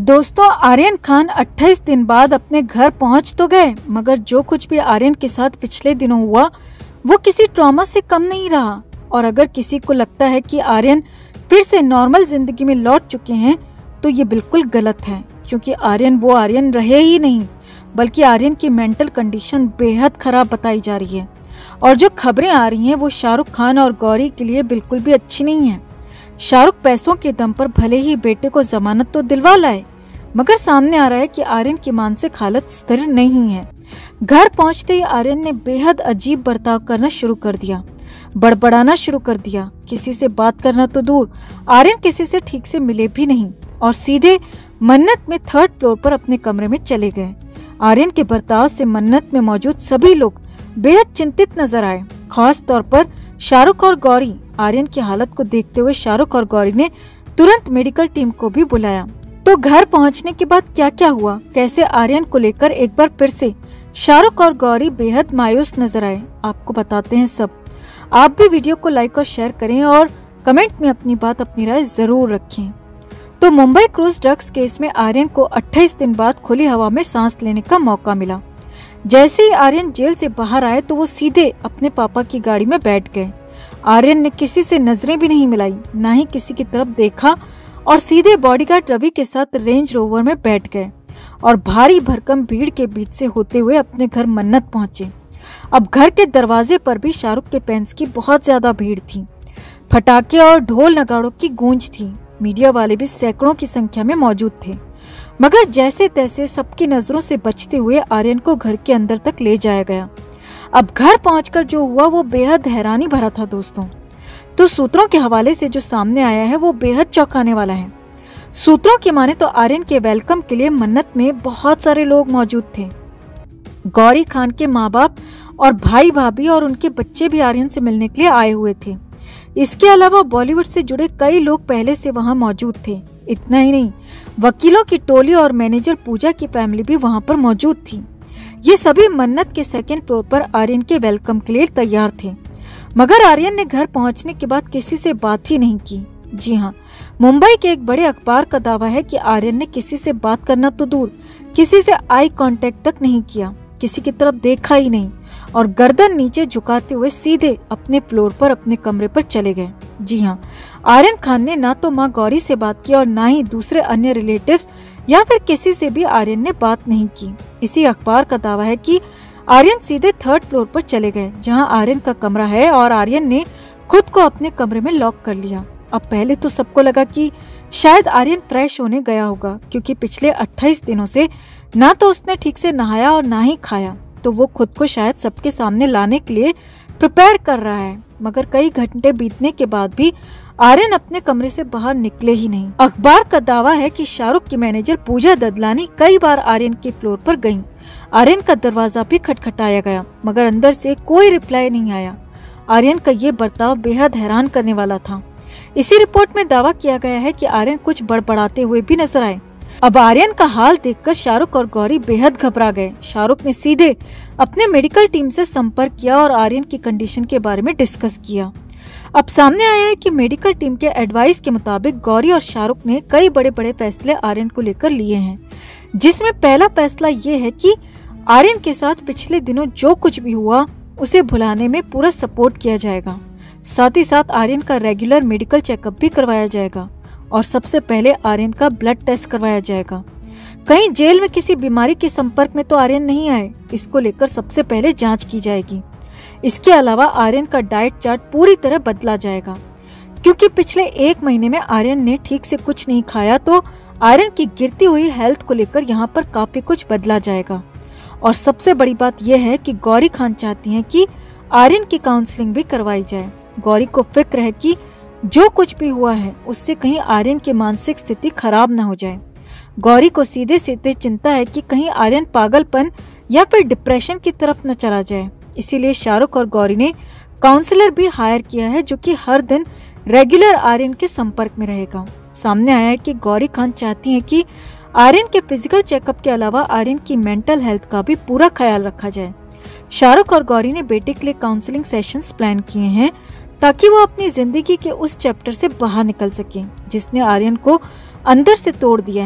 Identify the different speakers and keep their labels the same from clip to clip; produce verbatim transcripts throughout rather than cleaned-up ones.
Speaker 1: दोस्तों, आर्यन खान अट्ठाईस दिन बाद अपने घर पहुंच तो गए, मगर जो कुछ भी आर्यन के साथ पिछले दिनों हुआ वो किसी ट्रॉमा से कम नहीं रहा। और अगर किसी को लगता है कि आर्यन फिर से नॉर्मल जिंदगी में लौट चुके हैं तो ये बिल्कुल गलत है, क्योंकि आर्यन वो आर्यन रहे ही नहीं, बल्कि आर्यन की मेंटल कंडीशन बेहद खराब बताई जा रही है। और जो खबरें आ रही हैं वो शाहरुख खान और गौरी के लिए बिल्कुल भी अच्छी नहीं है। शाहरुख पैसों के दम पर भले ही बेटे को जमानत तो दिलवा लाए, मगर सामने आ रहा है कि आर्यन की मानसिक हालत स्थिर नहीं है। घर पहुंचते ही आर्यन ने बेहद अजीब बर्ताव करना शुरू कर दिया, बड़बड़ाना शुरू कर दिया। किसी से बात करना तो दूर, आर्यन किसी से ठीक से मिले भी नहीं और सीधे मन्नत में थर्ड फ्लोर पर अपने कमरे में चले गए। आर्यन के बर्ताव से मन्नत में मौजूद सभी लोग बेहद चिंतित नजर आए, खास तौर पर शाहरुख और गौरी। आर्यन की हालत को देखते हुए शाहरुख और गौरी ने तुरंत मेडिकल टीम को भी बुलाया। तो घर पहुंचने के बाद क्या क्या हुआ, कैसे आर्यन को लेकर एक बार फिर से शाहरुख और गौरी बेहद मायूस नजर आए, आपको बताते हैं सब। आप भी वीडियो को लाइक और शेयर करें और कमेंट में अपनी बात अपनी राय जरूर रखें। तो मुंबई क्रूज ड्रग्स केस में आर्यन को अट्ठाईस दिन बाद खुली हवा में सांस लेने का मौका मिला। जैसे ही आर्यन जेल से बाहर आए तो वो सीधे अपने पापा की गाड़ी में बैठ गए। आर्यन ने किसी से नजरें भी नहीं मिलाई, ना ही किसी की तरफ देखा और सीधे बॉडीगार्ड रवि के साथ रेंज रोवर में बैठ गए और भारी भरकम भीड़ के बीच से होते हुए अपने घर मन्नत पहुंचे। अब घर के दरवाजे पर भी शाहरुख के फैंस की बहुत ज्यादा भीड़ थी। फटाके और ढोल नगाड़ों की गूंज थी। मीडिया वाले भी सैकड़ों की संख्या में मौजूद थे, मगर जैसे तैसे सबकी नजरों से बचते हुए आर्यन को घर के अंदर तक ले जाया गया। अब घर पहुंचकर जो हुआ वो बेहद हैरानी भरा था दोस्तों। तो सूत्रों के हवाले से जो सामने आया है वो बेहद चौंकाने वाला है। सूत्रों की माने तो आर्यन के वेलकम के लिए मन्नत में बहुत सारे लोग मौजूद थे। गौरी खान के माँ बाप और भाई भाभी और उनके बच्चे भी आर्यन से मिलने के लिए आए हुए थे। इसके अलावा बॉलीवुड से जुड़े कई लोग पहले से वहां मौजूद थे। इतना ही नहीं, वकीलों की टोली और मैनेजर पूजा की फैमिली भी वहां पर मौजूद थी। ये सभी मन्नत के सेकेंड फ्लोर पर आर्यन के वेलकम के लिए तैयार थे, मगर आर्यन ने घर पहुंचने के बाद किसी से बात ही नहीं की। जी हाँ, मुंबई के एक बड़े अखबार का दावा है कि आर्यन ने किसी से बात करना तो दूर, किसी से आई कांटेक्ट तक नहीं किया, किसी की तरफ देखा ही नहीं और गर्दन नीचे झुकाते हुए सीधे अपने फ्लोर पर अपने कमरे पर चले गए। जी हाँ, आर्यन खान ने ना तो माँ गौरी से बात की और ना ही दूसरे अन्य रिलेटिव्स या फिर किसी से भी आर्यन ने बात नहीं की। इसी अखबार का दावा है कि आर्यन सीधे थर्ड फ्लोर पर चले गए, जहां आर्यन का कमरा है, और आर्यन ने खुद को अपने कमरे में लॉक कर लिया। अब पहले तो सबको लगा कि शायद आर्यन फ्रेश होने गया होगा, क्योंकि पिछले अट्ठाईस दिनों से ना तो उसने ठीक से नहाया और ना ही खाया, तो वो खुद को शायद सबके सामने लाने के लिए प्रिपेयर कर रहा है। मगर कई घंटे बीतने के बाद भी आर्यन अपने कमरे से बाहर निकले ही नहीं। अखबार का दावा है कि शाहरुख की मैनेजर पूजा ददलानी कई बार आर्यन के फ्लोर पर गईं। आर्यन का दरवाजा भी खटखटाया गया, मगर अंदर से कोई रिप्लाई नहीं आया। आर्यन का ये बर्ताव बेहद हैरान करने वाला था। इसी रिपोर्ट में दावा किया गया है कि आर्यन कुछ बड़बड़ाते हुए भी नजर आए। अब आर्यन का हाल देखकर शाहरुख और गौरी बेहद घबरा गए। शाहरुख ने सीधे अपने मेडिकल टीम से संपर्क किया और आर्यन की कंडीशन के बारे में डिस्कस किया। अब सामने आया है कि मेडिकल टीम के एडवाइस के मुताबिक गौरी और शाहरुख ने कई बड़े बड़े फैसले आर्यन को लेकर लिए हैं, जिसमें पहला फैसला ये है कि आर्यन के साथ पिछले दिनों जो कुछ भी हुआ उसे भुलाने में पूरा सपोर्ट किया जाएगा। साथ ही साथ आर्यन का रेगुलर मेडिकल चेकअप भी करवाया जाएगा और सबसे पहले आर्यन का ब्लड टेस्ट करवाया जाएगा। कहीं जेल में किसी बीमारी के संपर्क में तो आर्यन नहीं आए, इसको लेकर सबसे पहले जांच की जाएगी। इसके अलावा आर्यन का डाइट चार्ट पूरी तरह बदला जाएगा, क्योंकि पिछले एक महीने में आर्यन ने ठीक से कुछ नहीं खाया, तो आर्यन की गिरती हुई हेल्थ को लेकर यहाँ पर काफी कुछ बदला जाएगा। और सबसे बड़ी बात यह है कि गौरी खान चाहती हैं कि आर्यन की काउंसलिंग भी करवाई जाए। गौरी को फिक्र है कि जो कुछ भी हुआ है उससे कहीं आर्यन की मानसिक स्थिति खराब न हो जाए। गौरी को सीधे सीधे चिंता है कि कहीं आर्यन पागलपन या फिर डिप्रेशन की तरफ न चला जाए। इसीलिए शाहरुख और गौरी ने काउंसलर भी हायर किया है, जो कि हर दिन रेगुलर आर्यन के संपर्क में रहेगा। सामने आया है कि गौरी खान चाहती है कि आर्यन के फिजिकल चेकअप के अलावा आर्यन की मेंटल हेल्थ का भी पूरा ख्याल रखा जाए। शाहरुख और गौरी ने बेटे के लिए काउंसलिंग सेशंस प्लान किए हैं, ताकि वो अपनी जिंदगी के उस चैप्टर से बाहर निकल सके जिसने आर्यन को अंदर से तोड़ दिया है।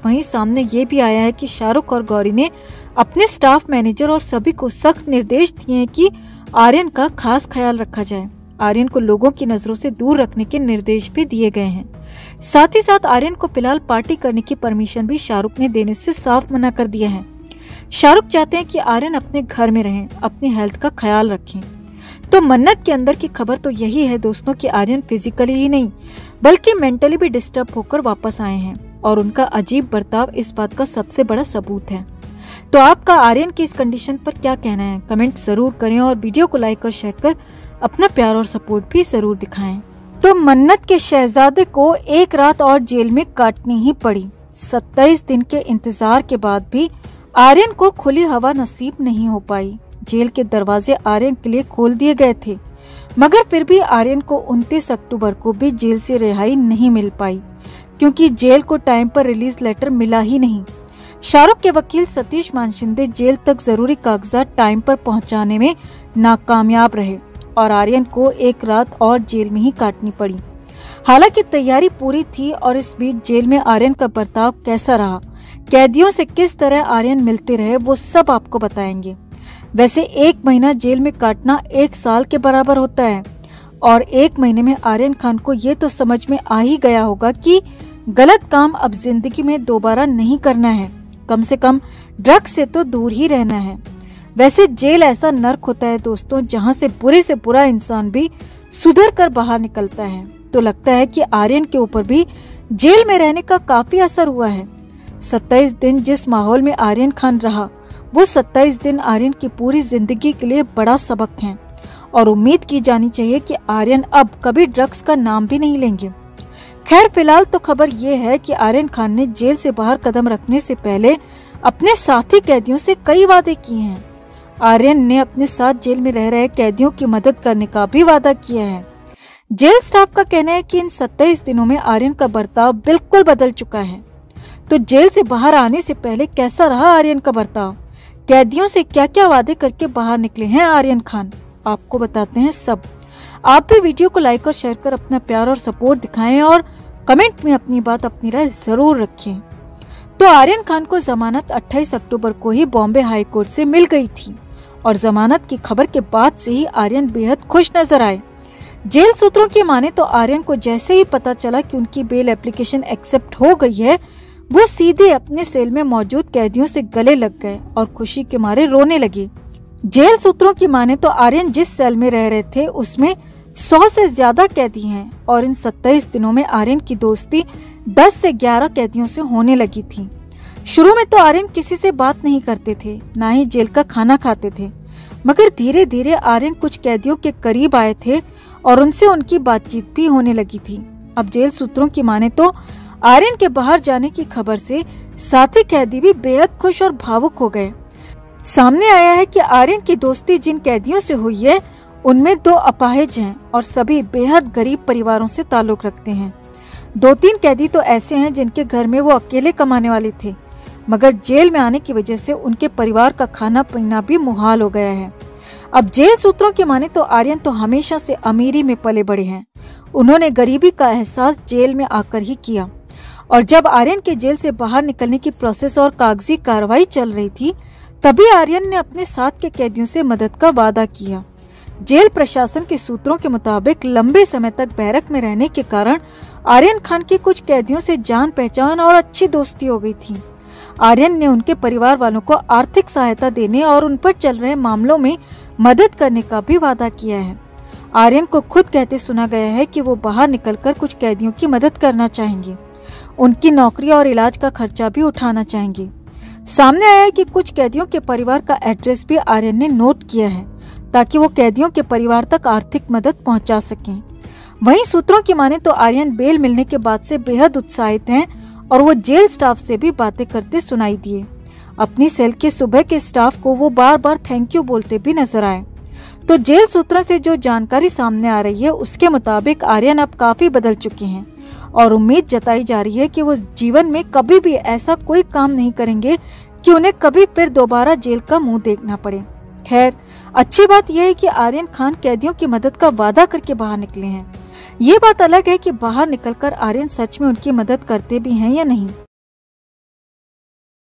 Speaker 1: वहीं सामने ये भी आया है कि शाहरुख और गौरी ने अपने स्टाफ मैनेजर और सभी को सख्त निर्देश दिए हैं कि आर्यन का खास ख्याल रखा जाए। आर्यन को लोगों की नजरों से दूर रखने के निर्देश भी दिए गए हैं। साथ ही साथ आर्यन को फिलहाल पार्टी करने की परमिशन भी शाहरुख ने देने से साफ मना कर दिया है। शाहरुख चाहते हैं कि आर्यन अपने घर में रहें, अपनी हेल्थ का ख्याल रखें। तो मन्नत के अंदर की खबर तो यही है दोस्तों कि आर्यन फिजिकली ही नहीं बल्कि मेंटली भी डिस्टर्ब होकर वापस आए हैं और उनका अजीब बर्ताव इस बात का सबसे बड़ा सबूत है। तो आपका आर्यन की इस कंडीशन पर क्या कहना है, कमेंट जरूर करें और वीडियो को लाइक और शेयर कर अपना प्यार और सपोर्ट भी जरूर दिखाएं। तो मन्नत के शहजादे को एक रात और जेल में काटनी ही पड़ी। सत्ताईस दिन के इंतजार के बाद भी आर्यन को खुली हवा नसीब नहीं हो पाई। जेल के दरवाजे आर्यन के लिए खोल दिए गए थे, मगर फिर भी आर्यन को उनतीस अक्टूबर को भी जेल से रिहाई नहीं मिल पाई, क्योंकि जेल को टाइम पर रिलीज लेटर मिला ही नहीं। शाहरुख के वकील सतीश मानशिंदे जेल तक जरूरी कागजात टाइम पर पहुंचाने में नाकामयाब रहे और आर्यन को एक रात और जेल में ही काटनी पड़ी। हालांकि तैयारी पूरी थी और इस बीच जेल में आर्यन का बर्ताव कैसा रहा, कैदियों से किस तरह आर्यन मिलते रहे, वो सब आपको बताएंगे। वैसे एक महीना जेल में काटना एक साल के बराबर होता है और एक महीने में आर्यन खान को ये तो समझ में आ ही गया होगा कि गलत काम अब जिंदगी में दोबारा नहीं करना है, कम से कम ड्रग्स से तो दूर ही रहना है। वैसे जेल ऐसा नर्क होता है दोस्तों जहां से बुरे से बुरा इंसान भी सुधर कर बाहर निकलता है। तो लगता है कि आर्यन के ऊपर भी जेल में रहने का काफी असर हुआ है। सत्ताईस दिन जिस माहौल में आर्यन खान रहा, वो सत्ताईस दिन आर्यन की पूरी जिंदगी के लिए बड़ा सबक है और उम्मीद की जानी चाहिए कि आर्यन अब कभी ड्रग्स का नाम भी नहीं लेंगे। खैर फिलहाल तो खबर ये है कि आर्यन खान ने जेल से बाहर कदम रखने से पहले अपने साथी कैदियों से कई वादे किए हैं। आर्यन ने अपने साथ जेल में रह रहे कैदियों की मदद करने का भी वादा किया है। जेल स्टाफ का कहना है कि इन सत्ताईस दिनों में आर्यन का बर्ताव बिल्कुल बदल चुका है। तो जेल से बाहर आने से पहले कैसा रहा आर्यन का बर्ताव, कैदियों से क्या क्या वादे करके बाहर निकले हैं आर्यन खान, आपको बताते हैं सब। आप भी वीडियो को लाइक और शेयर कर अपना प्यार और सपोर्ट दिखाएं और कमेंट में अपनी बात अपनी राय जरूर रखें। तो आर्यन खान को जमानत अट्ठाईस अक्टूबर को ही बॉम्बे हाई कोर्ट से मिल गई थी और जमानत की खबर के बाद से ही आर्यन बेहद खुश नजर आए। जेल सूत्रों की माने तो आर्यन को जैसे ही पता चला कि उनकी बेल एप्लीकेशन एक्सेप्ट हो गई है, वो सीधे अपने सेल में मौजूद कैदियों से गले लग गए और खुशी के मारे रोने लगे। जेल सूत्रों की माने तो आर्यन जिस सेल में रह रहे थे उसमें सौ से ज्यादा कैदी हैं और इन सत्ताईस दिनों में आर्यन की दोस्ती दस से ग्यारह कैदियों से होने लगी थी। शुरू में तो आर्यन किसी से बात नहीं करते थे, ना ही जेल का खाना खाते थे, मगर धीरे धीरे आर्यन कुछ कैदियों के करीब आए थे और उनसे उनकी बातचीत भी होने लगी थी। अब जेल सूत्रों की माने तो आर्यन के बाहर जाने की खबर से साथी कैदी भी बेहद खुश और भावुक हो गए। सामने आया है कि आर्यन की दोस्ती जिन कैदियों से हुई है उनमें दो अपाहिज हैं और सभी बेहद गरीब परिवारों से ताल्लुक रखते हैं। दो तीन कैदी तो ऐसे हैं जिनके घर में वो अकेले कमाने वाले थे, मगर जेल में आने की वजह से उनके परिवार का खाना पीना भी मुहाल हो गया है। अब जेल सूत्रों की माने तो आर्यन तो हमेशा से अमीरी में पले बड़े हैं। उन्होंने गरीबी का एहसास जेल में आकर ही किया और जब आर्यन के जेल से बाहर निकलने की प्रोसेस और कागजी कार्रवाई चल रही थी, तभी आर्यन ने अपने साथ के कैदियों से मदद का वादा किया। जेल प्रशासन के सूत्रों के मुताबिक लंबे समय तक बैरक में रहने के कारण आर्यन खान की कुछ कैदियों से जान पहचान और अच्छी दोस्ती हो गई थी। आर्यन ने उनके परिवार वालों को आर्थिक सहायता देने और उन पर चल रहे मामलों में मदद करने का भी वादा किया है। आर्यन को खुद कहते सुना गया है कि वो बाहर निकलकर कुछ कैदियों की मदद करना चाहेंगे, उनकी नौकरी और इलाज का खर्चा भी उठाना चाहेंगे। सामने आया है कि कुछ कैदियों के परिवार का एड्रेस भी आर्यन ने नोट किया है ताकि वो कैदियों के परिवार तक आर्थिक मदद पहुंचा सकें। वहीं सूत्रों की माने तो आर्यन बेल मिलने के बाद से बेहद उत्साहित हैं और वो जेल स्टाफ से भी बातें करते सुनाई दिए। अपनी सेल के सुबह के स्टाफ को वो बार बार थैंक यू बोलते भी नजर आए। तो जेल सूत्रों से जो जानकारी सामने आ रही है उसके मुताबिक आर्यन अब काफी बदल चुके हैं और उम्मीद जताई जा रही है कि वो जीवन में कभी भी ऐसा कोई काम नहीं करेंगे कि उन्हें कभी फिर दोबारा जेल का मुंह देखना पड़े। खैर अच्छी बात यह है कि आर्यन खान कैदियों की मदद का वादा करके बाहर निकले हैं। ये बात अलग है कि बाहर निकलकर आर्यन सच में उनकी मदद करते भी हैं या नहीं।